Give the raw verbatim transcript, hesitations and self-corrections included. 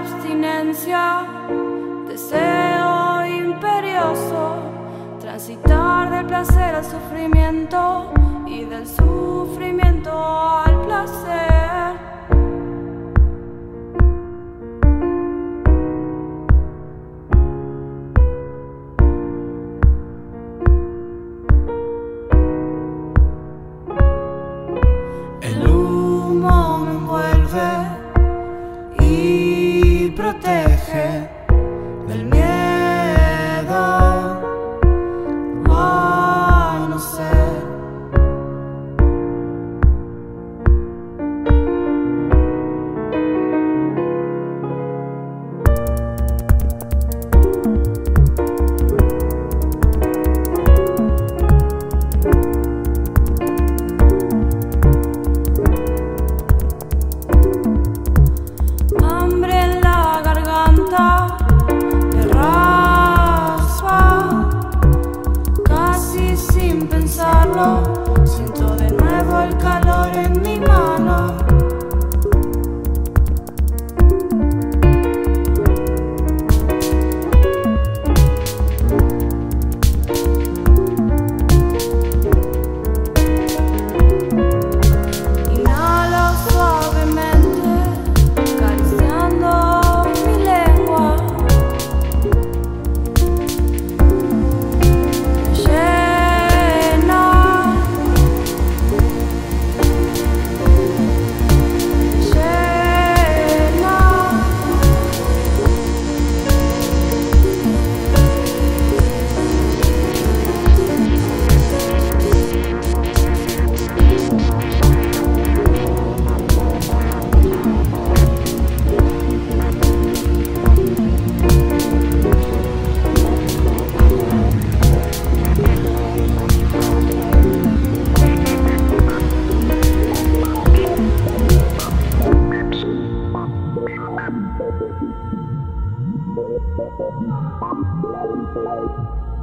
abstinencia, deseo imperioso, transitar del placer al sufrimiento y del sufrimiento al placer. El humo me envuelve y protege del miedo a no ser. Siento de nuevo el calor en mi mano. Inhalo suavemente, acariciando mi lengua. Like